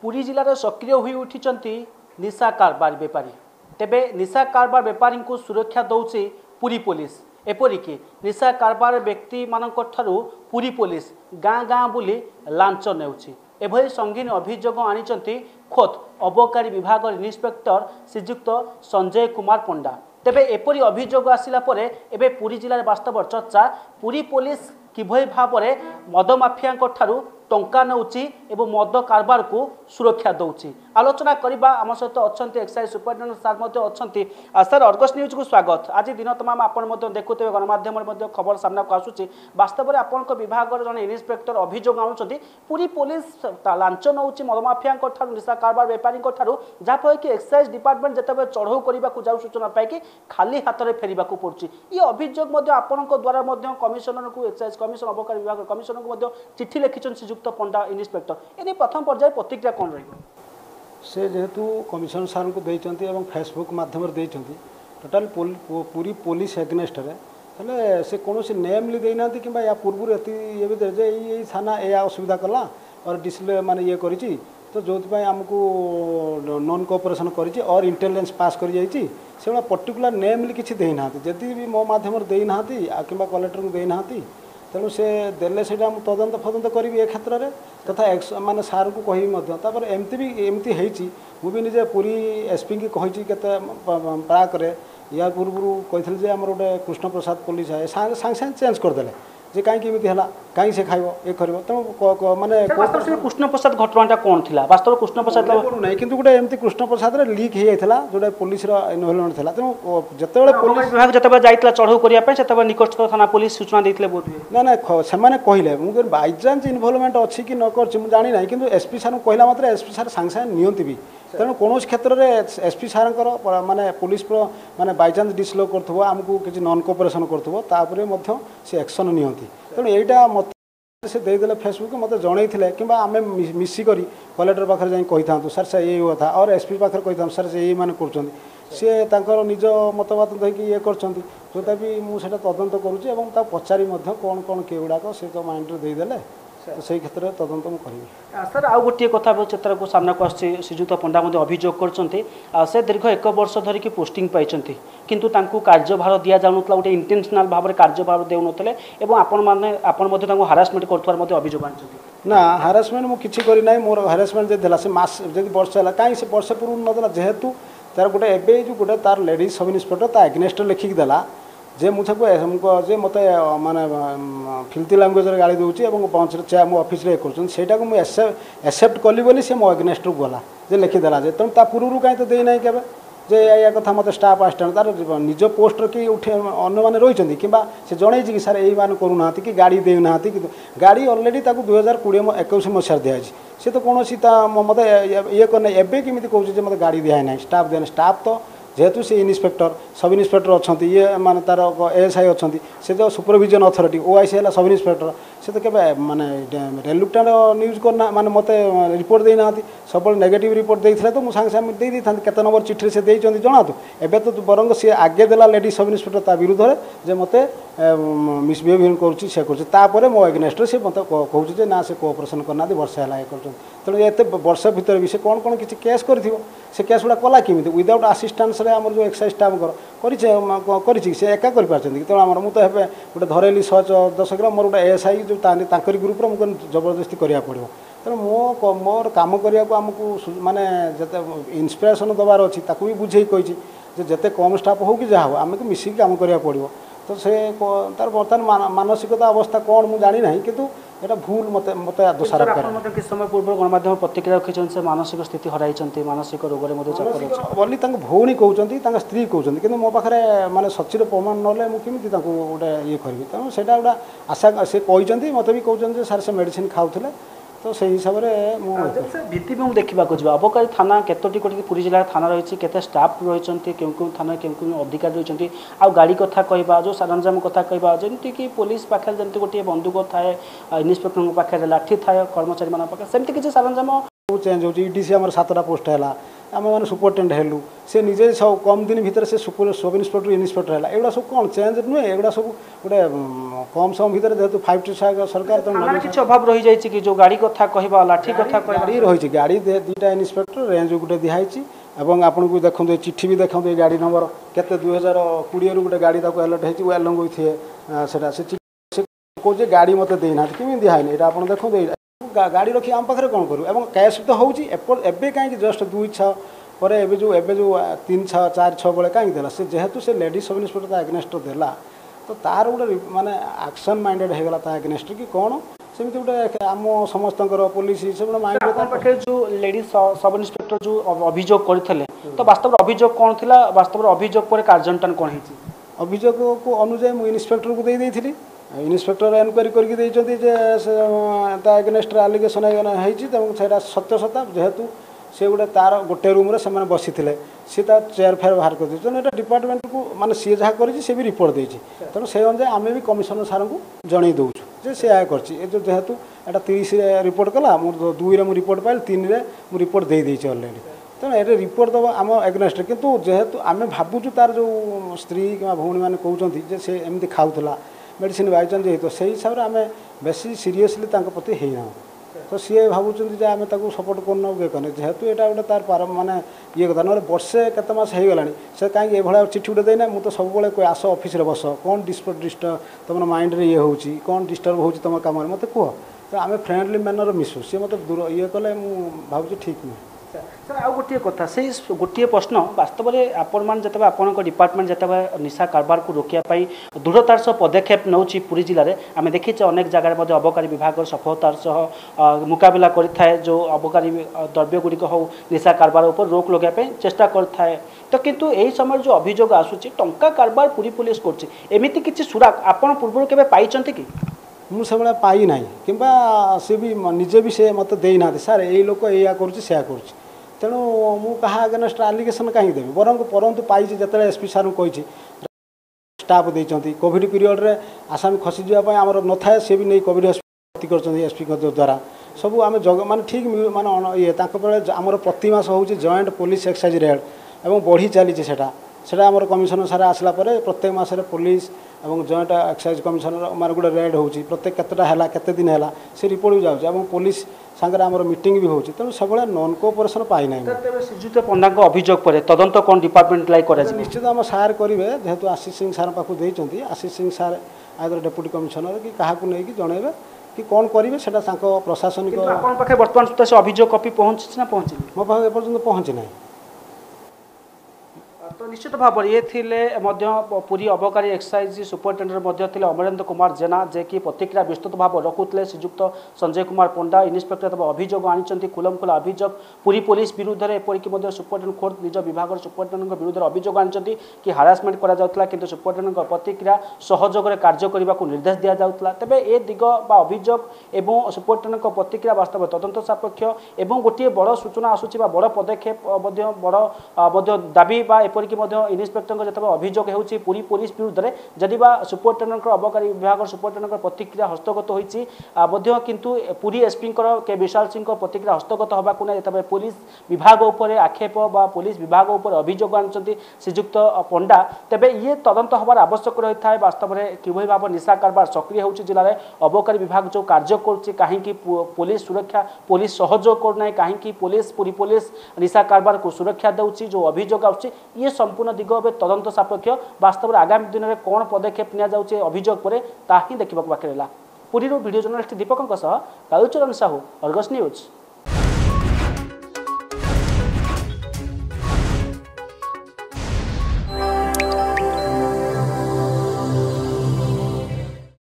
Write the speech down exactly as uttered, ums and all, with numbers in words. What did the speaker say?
पुरी जिलार सक्रिय होई उठिचंती निशा कारबार बेपारी। तेबे निशा कारबार बेपारी को सुरक्षा दौची पुरी पुलिस। एपरिकी निशा कारबार व्यक्ति मानक ठारू पुरी पुलिस गाँ गाँ बुली लांच नेउची। एभली संगीन अभियोग आनिचंती खोत अबकारी विभाग इन्स्पेक्टर श्रीजुक्त संजय कुमार पंडा। तेबे एपरी अभियोग आसिला परे एबे पुरी जिलार वास्तव चर्चा पुरी पुलिस किभली भाव में मद माफिया ठारू टंका नौची एवं मद कारबार को सुरक्षा दौची। आलोचना करबा आम सहित अच्छा एक्साइज सुपरिटेडेंट सार अच्छा सर अर्गस न्यूज को स्वागत। आज दिन तमाम आपण देखुते गणमाध्यम खबर सामना को आसूची। वास्तव में आपण विभाग जन इन्स्पेक्टर अभियोग आनुंट पुरी पुलिस लांच नौची मद माफिया निशा कारबार बेपारी जहाँफल कि एक्साइज डिपार्टमेंट जिते चढ़ऊ करने को जाऊ सूचना पाई खाली हाथ में फेरवा पड़ुची। ये अभियोग आपण द्वारा कमिशनर को एक्साइज कमिशन अबकारी विभाग कमिशनर को चिठी लिखिं श्रीजुक्त पंडा इन्स्पेक्टर ए प्रथम पर्याय प्रतिक्रिया कौन रही से जेहेतु कमिशनर सार को देते फेसबुक मध्यम टोटाल पूरी पुलिस एग्नेस्ट हेले से कौन नेमली देना कि या पूर्व ये ये थाना या असुविधा कला और डिस्प्ले माने ये करी तो जो आमको नॉन कोऑपरेशन करी और इंटेलिजेंस पास कर जाइए से पर्टिकुलर नेमली किसी देना जदि भी मो मध्यम देना कि कलेक्टर को देना तेणु से देले से तदंत फदंत करी ए क्षेत्र में तथा माने सार को कह एमती भी एमती होती मुझे निजे पूरी एसपी की कही केते प्राक या पूर्व कही आम गोटे कृष्ण प्रसाद पुलिस है सांगे सांगे चेंज करदे जे कहीं है कहीं से खाइब ये कर माने कृष्ण प्रसाद घटना कौन थी वास्तव कृष्ण प्रसाद नहीं कि गोटे एमती कृष्ण प्रसाद लीक हो जाता जोटा पुलिस इनवल्वमेंट था तेणु जिते पुलिस विभाग जिते जाइए चढ़ऊ करने निकटस्थ थाना पुलिस सूचना देते बोध ना ना से कहले मुझे बाईचान्स इनवल्वमेंट अच्छी कि न कर जानी ना कि एसपी सार कहला मात्र एसपी सार सांगे सांगे नियंती भी तेणु कौन क्षेत्र में एसपी सार माने पुलिस माने बाईचान्स डिसलो करमको किसी नॉन कोऑपरेशन कर से एक्शन नियंती तेणु यहाँ मत से देदेले फेसबुक मत जन कि आम मिसिक कलेक्टर पाखे जाए कही था सर से ये हुआ था और एसपी पाखे कही था सर से ये मैंने कर सी तर निज मतबाद देखिए ये करता भी मुझे तदंत करुँचे पचारि कौन कौन के गुड़ाक से तो माइंड देदेले तो से क्षेत्र में तदंत मुझे कह सर आउ गोटे कथा चित्र को सामना को आसी श्रीजुक्त पंडा अभियोग कर दीर्घ एक वर्ष धरिकी पोस्टिंग पाई किंतु तांकु कार्यभार दि जाऊन गोटे इंटेंशनल भाव में कार्यभार देउनथले एवं आपण माने आपण मध्ये तांकु हारासमेंट करथुवार मध्ये अभियोग आनछथि ना हारासमेंट मु किछि करि नै मोर हारासमेंट जे देला से मास जदि वर्ष हला काई से वर्ष पूर्व न देला जेहेतु तार गोटे एबे जो गोटे तार लेडीज सब इन्स्पेक्टर ता एग्नेस्ट लिखिक देला जे मुझे को जे मत माने फिल्थी लैंग्वेज गाड़ी दूसरी पहुँच मो ऑफिस रे करटा को मुझे एक्सेप्ट कली बोली से मो एग्नेस्ट गला जे लिखिदेला जे तेणु ता पूर्व कहीं तो देना के जे या कथा मत स्टाफ आसिस्टेंट तार निज पोस्ट कि उठे अन्न मैंने रही कि से जन कि सार यही मान करूना कि गाड़ी देना कि गाड़ी अलरेडी दुई हजार कोड़े एक मसीह दिखाई सी तो कौन मत ये करना एवं केमी कहे मत गाड़ी दिए ना स्टाफ देना स्टाफ तो जेहेतु से इन्स्पेक्टर सब इन्स्पेक्टर अच्छा ये माने तार एएसआई अच्छा से जो सुपरविजन अथॉरिटी ओआईसी है सब इन्स्पेक्टर से तो केबे माने रेलुक्टेंट न्यूज करना माने मत रिपोर्ट देना सब नेगेटिव रिपोर्ट देते तो मुझे सांगे दे था केते नंबर चिठी से देते जनातु एबे तो बरंग सी आगे देला लेडी सब इन्स्पेक्टर ता विरुद्ध में जे मत मिसबिहेवियर करुच्ची से कर मो एग्नेस्ट से मत कहूँ ना से कोऑपरेशन करना वर्ष है ये कर तेणु एत वर्ष भितर भी से कौन कौन किसी केस कर से केस गुड़ा कला केमी विदाउट आसीस्टान्स आम जो एक्साइज स्टाफ कर एका कर तेणु आम मुझे गोटे धरेली शहे दस ग्राम मोर गोटे एएसआई जो तांकरी ग्रुप्र मुझे जबरदस्ती करा पड़ो तेणु मो मोर काम करने को आमको माने जिते इन्स्पिरेसन दबार अच्छी ताकू भी बुझे कही जिते कम स्टाफ हो कि जहाँ हो आमको मिसिक काम करा पड़ो तो से तार बर्तमान मानसिकता अवस्था कौन मुझे जानी ना किंतु एटा भूल मत मत दोषारोप कर किस समय पूर्व गणमाध्यम प्रतिक्रिया रखिछन से मानसिक स्थिति हराई मानसिक रोग बोली भौणी कहते स्त्री कहते कि मो पाखे माने सचिर प्रमाण ना मुझे गोटे ये करी तेणु से गोटा आशा से कहते मत भी कहते सार से मेडिसिन खाऊले तो से हिसाब से भित्तिभूमि देखा जा अबकारी थाना केतोटी कोटी पुरी जिला थाना रही केते स्टाफ रही क्यों क्यों थाना क्यों क्यों अधिकारी रही आ गाड़ी कथा कहवा जो सरंजाम कथा कहवा जमती कि पुलिस पाखे जमी गोटे बंदूक थाए इन्स्पेक्टर पाखे लाठी थाए कर्मचारी मान पाखे सेमती किसी सरंजाम चेंज हो ईडीसी आम सातटा पोस्ट है आम मैंने सुपरटेडेंट हेलु से निजे सब कम दिन भितर से सुपर सब इन्सपेक्टर इन्सपेक्टर है एगुड़ा सब कौन चेंज नुहे एगुड़ा सब गोटे कम समय भितर जेहतु फाइव टी सरकार किसी अभाव रही जाइए कि जो गाड़ी कथा कहबा लाठी कथा गाड़ी रही गाड़ी दुईटा इन्सपेक्टर रेंज गोटे दिखाई एवं आपन को देखते चिठी भी देखते गाड़ी नंबर केते दुई हजार कोड़े गोटे गाड़ी अलर्ट होती वेलंग होता से कहे गाड़ी मत देना कमी दिखाई यहाँ आप देखते गाड़ी रखी आम पाखे कौन करूँ और कैश तो होगी कहीं जस्ट दुई छः पर एवं जो एवं जो तीन छः चार छः बेले कहीं देला से जेहेतु से लेडीज सब इन्सपेक्टर एग्नेस्ट देला तो तार गोटे माने एक्शन माइंडेड होगला एग्नेस्ट कि कौन सेमती गोटे आम समस्त पुलिस सब पाखे जो लेडीज सब इन्सपेक्टर जो अभियोग करते तो वास्तव अभियोग कौन थी वास्तव अभियोग पर कार्यानुष्ठान कौन है अभियोग को अनुजाई मुझे इन्सपेक्टर को दे दी इन्सपेक्टर एनक्वारी करके एगेनेस्ट आलिगेसन होता सत्य सत्ता जेहेतु सी गोटे तार गोटे रूम्रे से बसी थे सी चेयर फेयर बाहर कर तेणु यहाँ डिपार्टमेंट को माने सी जहाँ कर रिपोर्ट देती तेणु से अनुसार आम भी कमिशनर सार को जन दौचु जे सी आया कर जेहेतु यहाँ तीस रिपोर्ट कला मुझे दुई में रिपोर्ट पाइल तीन में मुझे रिपोर्ट दे देती अलरेडी तेणु ये रिपोर्ट दबा आम एगेनेस्ट किंतु जेहेतु आम भावुँ तार जो स्त्री कि भौणी मैंने कहते से एमती खाऊला मेडिसिन बाइचान जेहतु से हिसाब से आम बेसी सीरीयसली प्रति होना तो सी भावुँ आम सपोर्ट करना ये कने जेहेतु यहाँ गोटे तार पार माने ये कथा ना वर्षे केते मास होगला से कहीं ये चिठी गोटे देना मुझे सब आस ऑफिस रे बस कौन डिस्टर्ब डिस्टर्ब तुम माइंड रे ये हो कौन डिस्टर्ब हो तुम कम मत कह तो आम फ्रेंडली मैनर मिसु सी मत दूर ये कले भावुँ ठीक नुहे सर आउ गोटे कथा से गोटे प्रश्न वास्तव में आपण मैंने जिते आप डिपार्टमेंट जिते निशा कारबार को रोकने दृढ़तार सह पदक्षेप नौ पुरी जिले में आम देखीचे अनेक जगह अबकारी विभाग सफलतार सह मुकाबला करें जो अबकारी द्रव्य गुड़िक हो निशा कारबार उपर रोक लगाई चेष्टा करें तो किंतु यही समय जो अभियोग आसूँ टंका कारबार पुरी पुलिस करमती किसी सुराग आपड़ पूर्व के पाई कि मुझे पाई ना कि सी भी निजे भी से मत देना सार यही लोक या करा कर तेणु मु कहा अगेन्स्ट आलिगेसन कहीं देवी बरं परंतु पाई जिते एसपी सार को स्टाफ देती कोविड पीरियड रे आसामी खसी जावाई आम न था सी भी नहीं कोविड भर्ती कर एसपी द्वारा सब आम जग मान ठीक मान ये आमर प्रति मास हूँ जॉइंट पुलिस एक्साइज रेड और बढ़ी चली सेटा आमर कमिशनर सारा आसला प्रत्येक मसरे पुलिस और जॉइंट एक्साइज कमिशनर मार गोटे रेड हो प्रत्येक केतेटा है केते दिन है से रिपोर्ट भी जाऊँ पुलिस सांगे आमर मीटिंग भी होती तेणु सब नॉन कोऑपरेशन पाई ना श्रीजुत पंडा अभियोग पर तदंत कौन डिपार्टमेंट लाई कर निश्चित आम सार करेंगे जेहेतु आशीष सिंह सार पाखु देती आशीष सिंह सार आदर डेप्यूटी कमिशनर कि क्या नहीं जनइबे कि कौन करेंगे से प्रशासनिक पाखे बर्तमान सुधा से अभियोग कॉपी पहुँची ना पहुँची मो पाखे एपर्तंत पहुँची ना तो निश्चित भाव ये थिले पुरी अबकारी एक्साइज सुपरिटेडेंट अमरेंद्र कुमार जेना जे कि प्रतिक्रिया विस्तृत भाव रखुले श्रीजुक्त संजय कुमार पंडा इन्स्पेक्टर अभियोग आनी खुलम खुला अभियोग पुरी पुलिस विरुद्ध में एपरिक सुपरिटेडेंट खोर्द निज विभाग सुपरिटेडेंट विरुद्ध अभियोग आनी कि हारासमेंट करा किंतु सुपरिटेडेंट प्रतिक्रिया सहयोग कार्य करने को निर्देश दि जाऊला तेज ए दिग बा अभियोग एवं सुपरिटेडेंट प्रतिक्रिया वास्तव तदंत सापेक्ष एवं गोटे बड़ सूचना आसूची बड़ पदक्षेप बड़ दाबी एपरिक इन्स्पेक्टर जो अभियोग होची पुरी पुलिस विरुद्ध में जदि सुपरिटेडेंट अबकारी विभाग सुपरिटेडेंट प्रतिक्रिया हस्तगत होती किंतु पुरी एसपी के विशाल सिंह प्रतिक्रिया हस्तगत होगा जो पुलिस विभाग उपर आक्षेप बा पुलिस विभाग उपर अभियोग आनी श्रीजुक्त पंडा तेबे ये तदंत हबार आवश्यक रही है वास्तव में किभली भाव निशा कारबार सक्रिय होची जिले में अबकारी विभाग जो कार्य कहीं पुलिस सुरक्षा पुलिस सहयोग करना कहीं पुलिस पुरी पुलिस निशा कारबार को सुरक्षा दूसरी जो अभियोग आउची ये संपूर्ण दिग तदंत सापेक्ष वास्तव में आगामी दिन में कौन पदक्षेप नि जाउछे अभियोग पर ता ही देखा बाकी रहा पुरी वीडियो जर्नलिस्ट दीपकों कालूचरण साहू अर्गस न्यूज।